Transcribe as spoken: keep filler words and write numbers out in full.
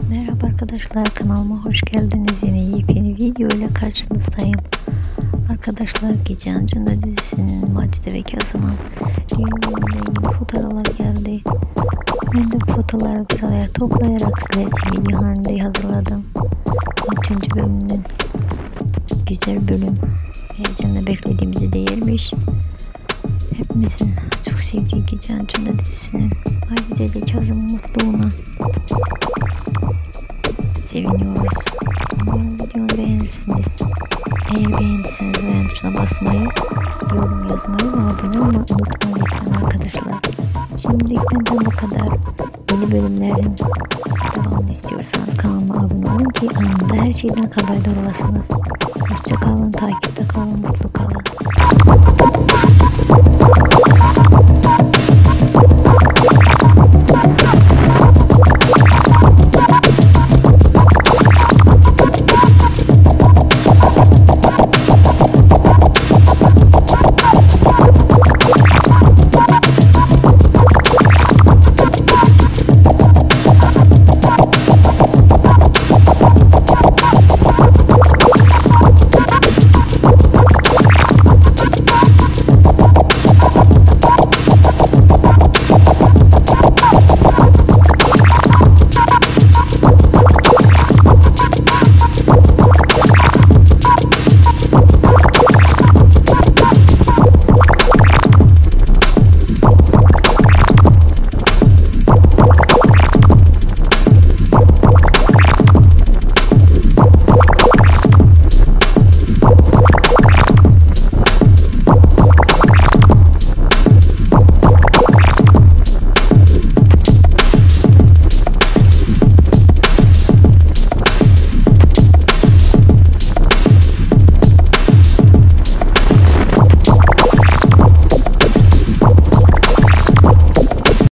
Merhaba arkadaşlar, kanalıma hoş geldiniz. Yine yepyeni video ile karşınızdayım. Arkadaşlar, Gece Ancunda dizisinin Macide ve Kazım'ın düğün bölümünde yeni fotoğraflar geldi. Ben de bu fotoğrafları bir araya toplayarak sizler için video halinde hazırladım. Üçüncü bölümünün güzel bölüm, heyecanla beklediğimize değermiş. Hepimizin çok sevdiği Gece Ancunda dizisinin Macide ile Kazım'ın mutluluğuna seviniyoruz. Umarım videomu beğenirsiniz. Eğer beğendiyseniz beğen tuşuna basmayı, yorum yazmayı ve abone olmayı unutmayın lütfen arkadaşlar. Şimdilik benden bu kadar. Yeni bölümlerin devamını istiyorsanız kanalıma abone olun ki anında her şeyden haberdar olasınız. Hoşça kalın, takipte kalın, mutlu kalın.